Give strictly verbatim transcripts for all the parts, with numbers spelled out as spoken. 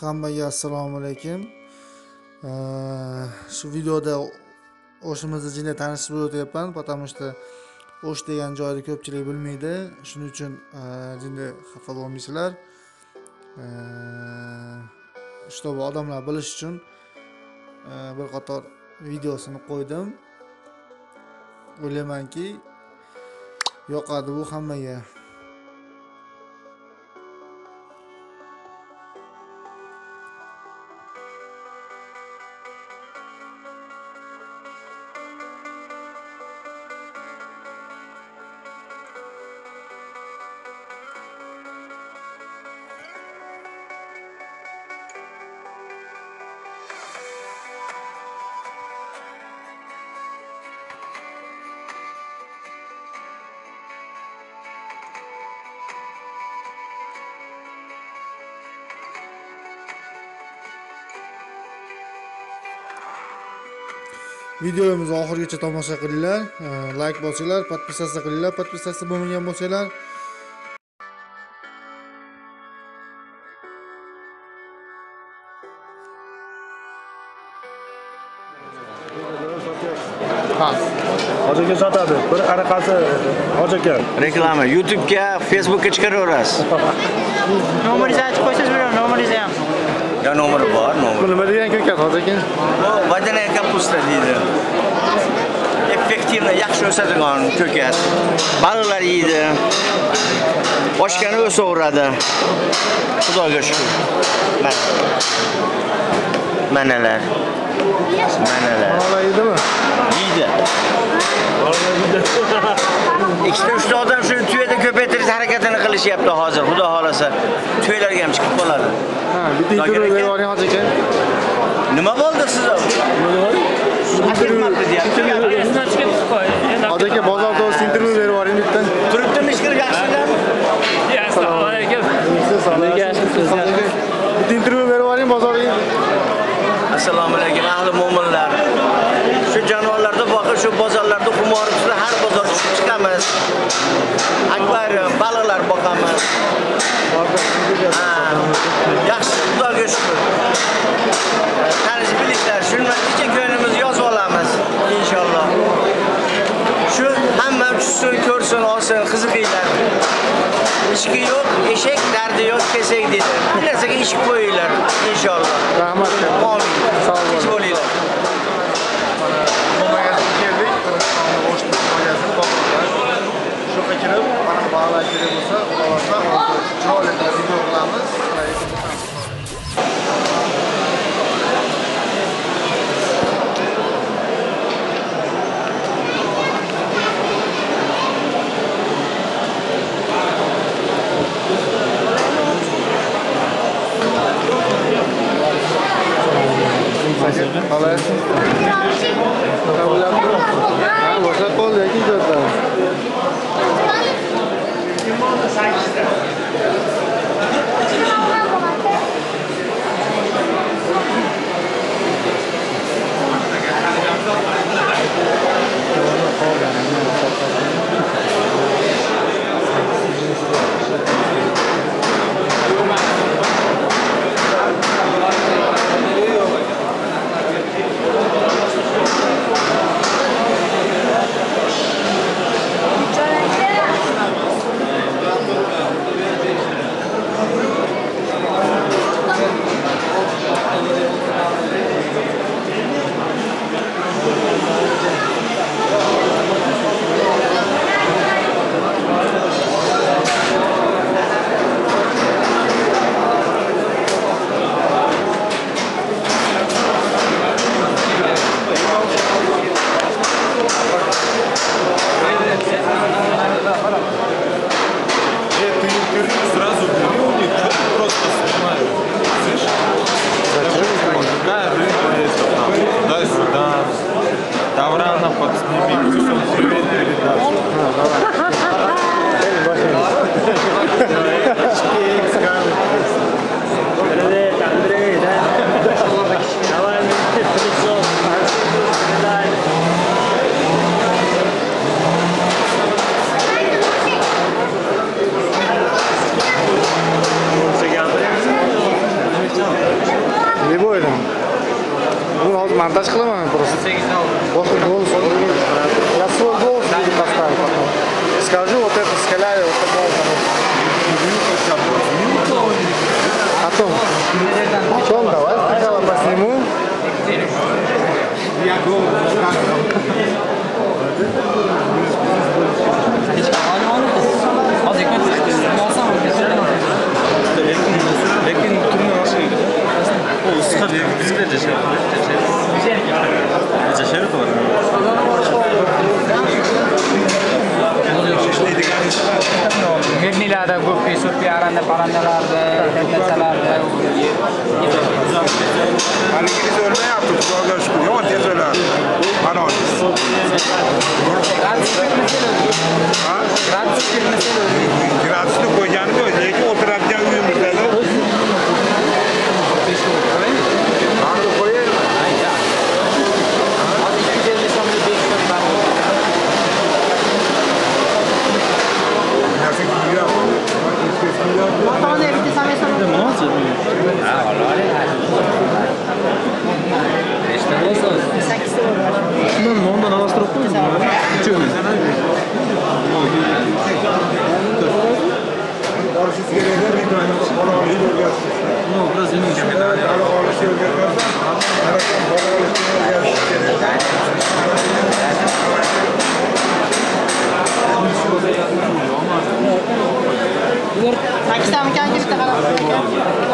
Hammaga assalomu alaykum. Shu videoda o'shimizni jinda tanishib o'tyapman, потому что o'sh degan joyni ko'pchilik bilmaydi. Shuning uchun jinda xafa bo'lmaysizlar. Чтобы odamlar bilish uchun bir qator videosini qo'ydim. O'ylaymanki, yoqadi bu hammaga. Videomizni oxirigacha tomosha qilinglar, like bosinglar, podpisatsiya qilinglar, podpisatsiya bo'lmagan bo'lsanglar. Ha. Hocaga sotadi. Bir anaqasi hojaga. Reklama YouTube'ga, Facebook'ga chiqaraverasiz. Nomeringizni aytib qo'ysangiz bo'ladimi? Nomeringizni ham. Ya nomeri bor, nomer. Bu nima degan ko'kat hojaga? Bu vodяная kapusta deydi. Effektivni yaxshi o'sadigan ko'kat. Baliqlar yeydi. Oshkani o'saveradi. Xudoga shukr. Mana. Manalar. Manalar. Olaydimi? Yeydi. ikkita uchta odam shu tuyada ko'paytirish harakatini qilishyapti hozir. Xudo xolasa, tuylarga ham chiqib qoladi. Ha, bitta intervyu berib oling hojaga. Nima bo'ldi sizga? Hojaga bozorda o'z intervyu berib oling bitta. Turibdimi ish qilib yaxshidami? Assalomu alaykum. Bitta intervyu berib oling bozorga. Assalomu alaykum ahli mo'minlar. Shu jonivorlarda boqib, shu bozorlarda xumor ustida har bozor chiqamiz. Akvarium, baliqlar boqamiz. Yaxshi, Xudoga shukr. Tanishib bilinglar, shundan kecha ko'nglimizni yozib olamiz inshaalloh. Shu hamma tushsin, ko'rsin, olsin, qiziqinglar. Ishki yo'q, eshak dardi yo'q, kesak deydi. Bir narsaga ish qo'yinglar inshaalloh. Rahmat. Amin. Sog' bo'linglar. Shuga kirib, mana bog'lar kerak bo'lsa, xulosa, chiroyli qilib video qilamiz. Скажи вот это скаляю, вот это потом. Чем давай сначала посниму. Я Mebnilarda ko'pki, so'pki, aranda, parandalarda, dabdasalarda. Haliginiz ölmeyaptı, Xudoga shukr. Yomon tez o'ladi. Manolis. Ha? Gradusni qo'yganim yo'q, lekin o'tiradigan uyimizda Qani qo'yaymi? Ondan alastırıp koyun. Çöğün. Siz gelirler bir tane bana alıştı ölgersin. No, biraz yemin için. Bana alıştı ölgersin. Aradan bana alıştı Sakkiz mı kanka bitta qarab qo'ygan.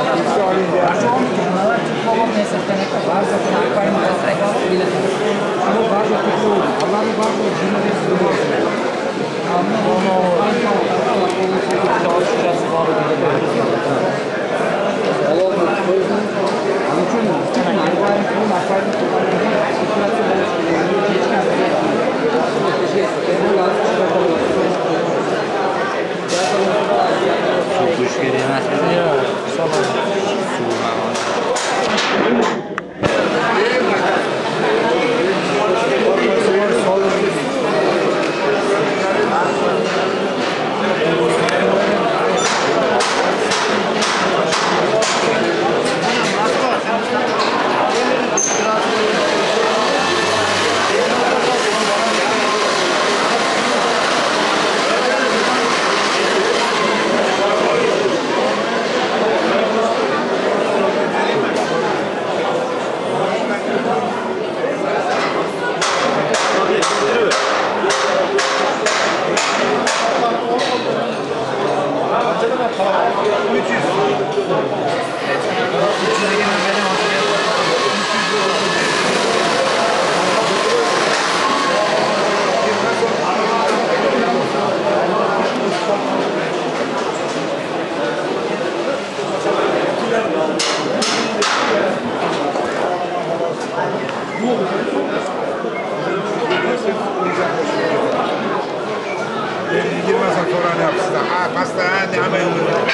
Girmezsen sonra ne yapsın? Ha, pasta ne yapayım?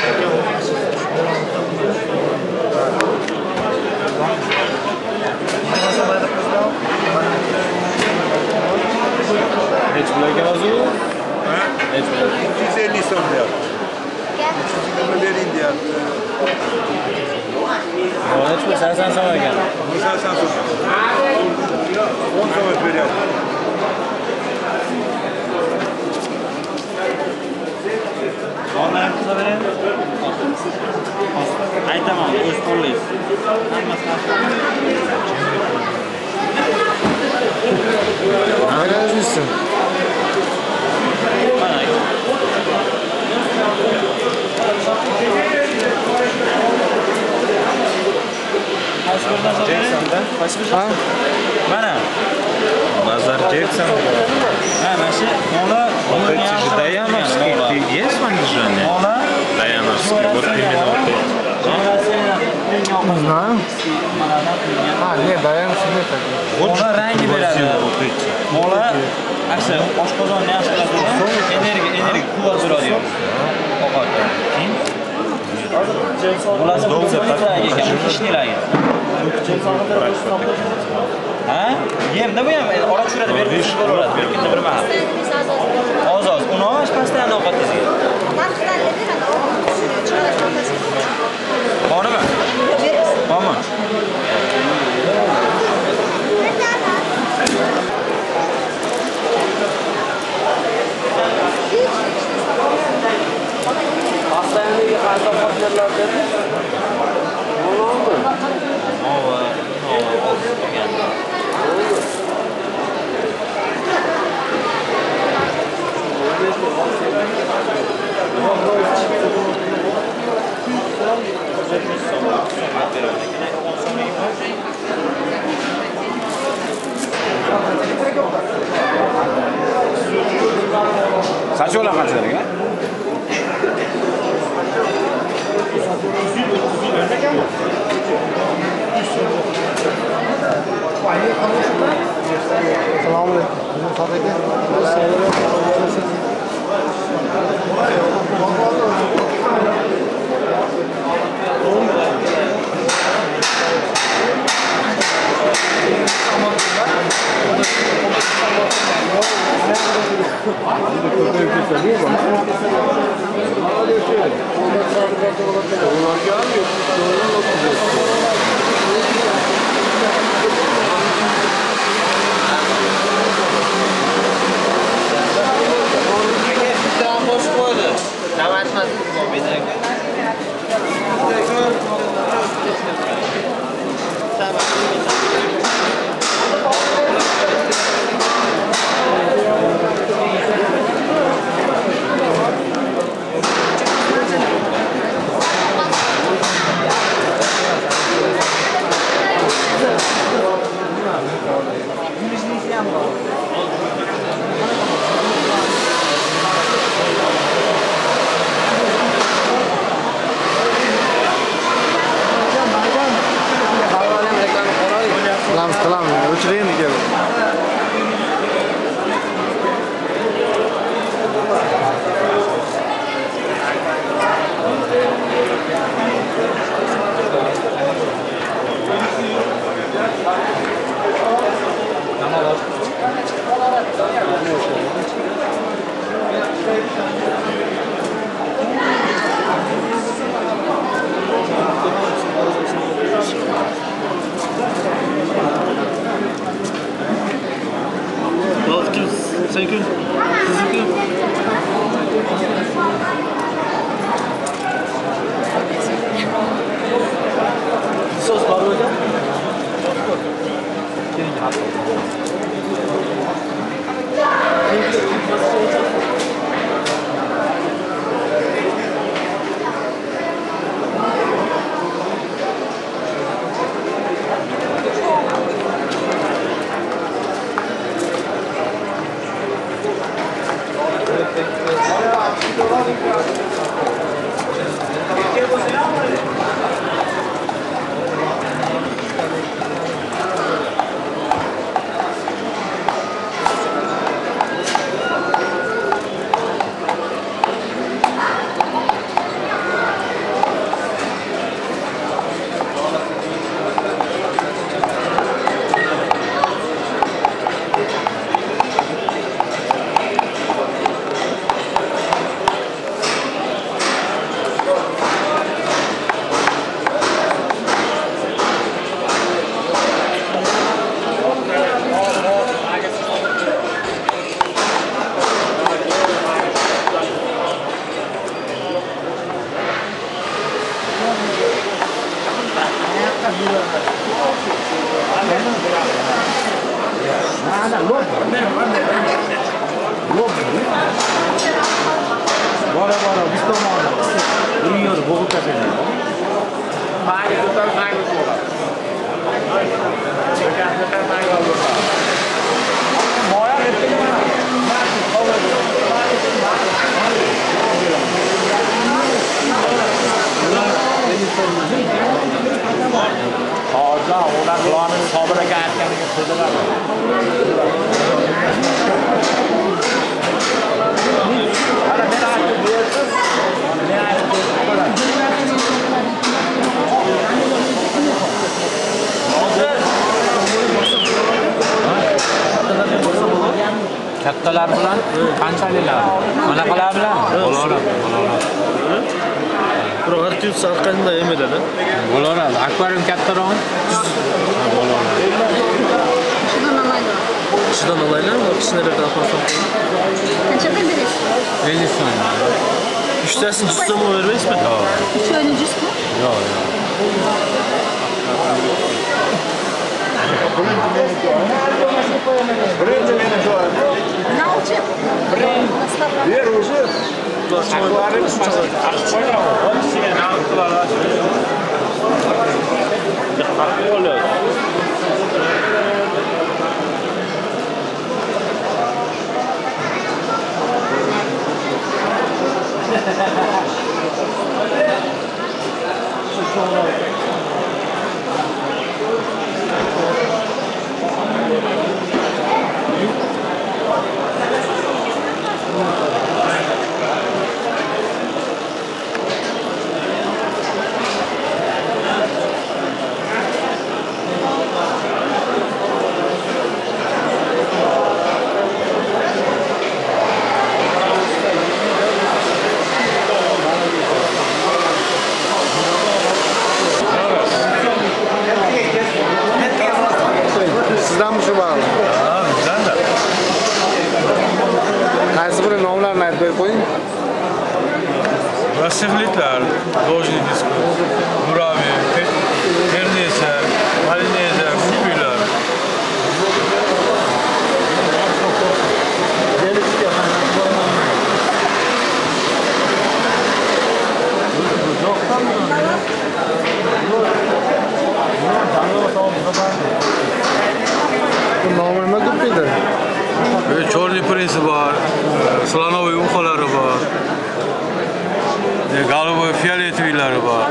Hiç bile gazı. Ha? iki yüz elli son diyor. Bunu verin diyor. Hiç bile sen sen sana gel. Bu sen sen sonra. on savaş veriyor. Onlara kısa verelim. Ay tamam, öz kolluyuz. Ne yazmışsın? Bana ait. Ha? Mana. Nazar Jackson. Ha, mana shu mola Это же Даяновский. Ты есть в Андижане? mola Даяновский. Вот именно вот это. Не знаю. А, нет, даем себе так. mola rangi beradi. Вот эти. Mola aksi oshqozonni yaxshi qiladi. Energiya, energiya quvvat beradi. Ovqatdan. Keyin bularni dolza ekan, ishlaydi. Ha? Yemda bu ham ora tushiradi, berib yuboradi, bir kunda bir mahal. Oz oz, uni osh pastdan ovqat tezga. Bormi? Bormi? Hiç Saçolar kaçlar ya? Qilamiz, qilamiz. O'chiring endi kelib. Sen kim? Siz kim? Sos var mı hocam? Bora, bora, biz tomonda. Uriyor, bo'g'ib tashlaydi. Mayli, to'xtab mayli bo'ladi. Moya hozir ular ularni Sobir aka aytganiga qildilar. Ana men aytib berdim. Men aytib kattalar bilan qanchalilar? Manaqalar bilan? Bo'laveradi, bo'laveradi. Bir artyus sarqanda emeladi. Bo'laveradi. Akvarium kattaroq. Bo'laveradi. Shundan olaylar, kichkinaroq alfon. Qancha berish? ellik so'm. uch Uchtasini jussam o'vermaysizmi? Uchoni jusmi? Yo'q, yo'q. Birinchi meni joyim. Nauchi. Yer o'zi choylarni sizdanmi shu bog'li? Ha, bizdan-da. Qaysi biri nomlarini aytib berib qo'ying. Rasifliklar, Dojni disko, Muravi, Ternesa, Malineza, Kupilar. Bu nomi nima ko'paydi? Chorli prinsi bor, Slonoviy uxolari bor. Голубой фиолетовийлari bor.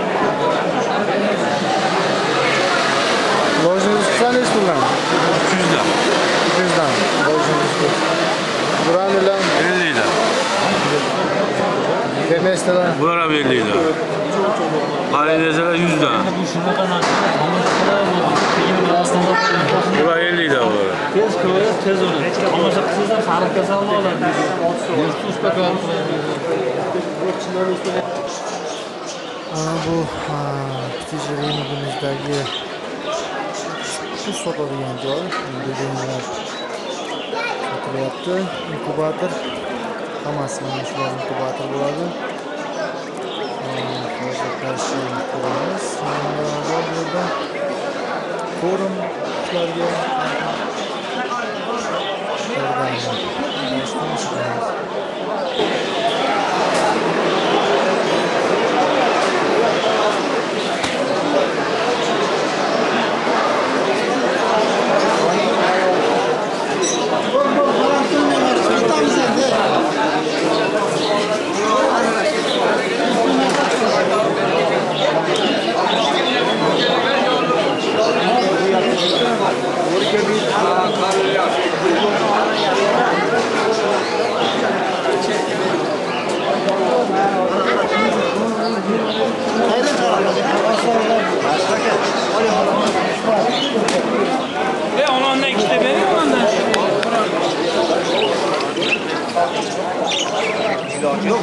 Lojingiz qanday puldan? uch yuz dan. uch yuz dan. Lojingiz pul. Buranilar ellik dan. Demesdalar Bular ham ellik dan. Malinezlar yuz dan. Bular ellik dan bular. Tez ko'rib, tez o'rib. Tomosha qilsangiz sariq kasalni oladi. Bu Pitijerimizdagi kuch sotadigan joy. Deganlar sotilyapti. Inkubator. Hammasi mana shular inkubator bo'ladi. Hozir qarshi ko'ramiz. Bor yerda forum ishlarga E ondan ikkita bering ondan. Yo'q.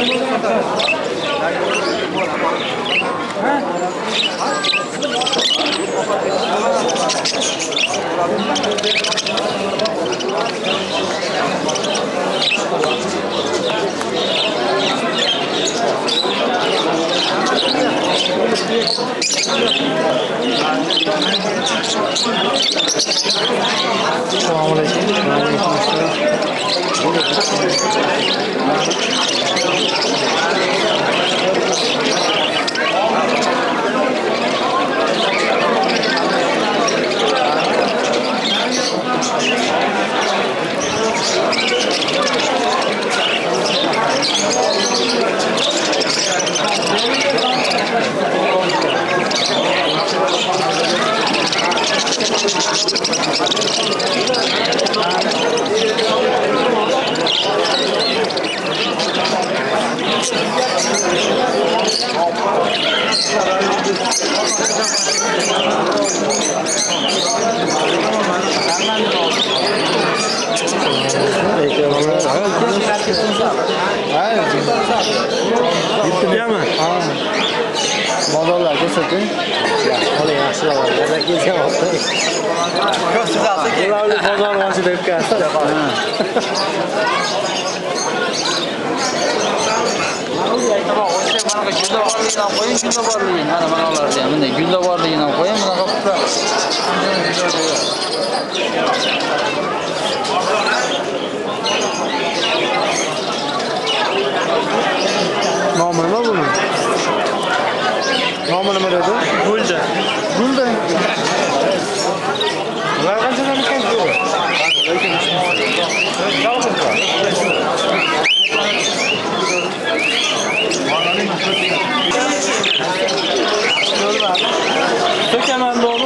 Assalomu Bozorlar ko'rsating. Oling yaxshilar. Yana kelgan vaqtda. Ko'rsatsa kerak. Ularni bozor ochib deb kelsa. borligini ham qo'ying, gulda borligini. Mana mana ularni ham bunday gulda borligini ham qo'ying. Bunaqa qilsa nomi nima buni? Nomi nima dedi? Gulda. Gulda. Ular qanchadan ekan shu? So'kaman doğru.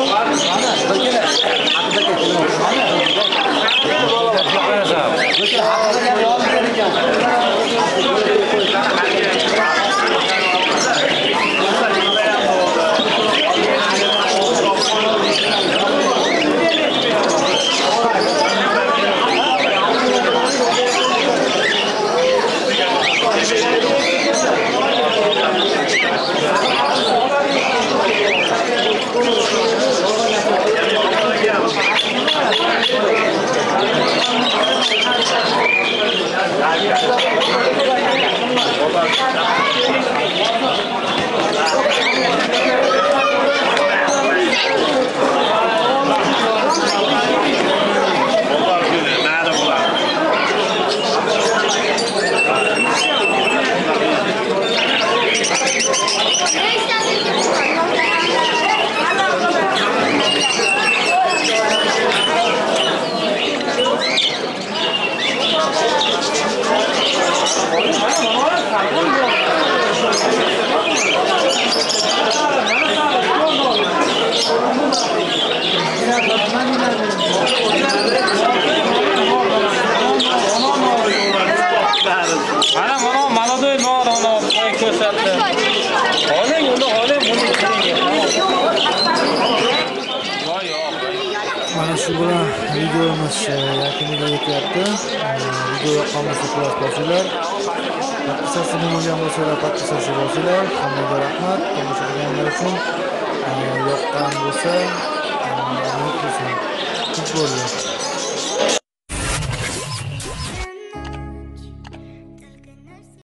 Mana mana молодой bor, ona qo'y ko'rsatdi. Oling, uni oling, buni keling. Voy yo'q. Mana shu bilan videomiz yakuniga yetyapti. Video yoqqan bo'lsa quloq bosinglar. Podpisasiya bo'lgan bo'lsalar podpisasiya bosinglar. Hammaga rahmat. Tomosha qilganlar uchun yoqqan bo'lsa, umid qilsin. Futbolni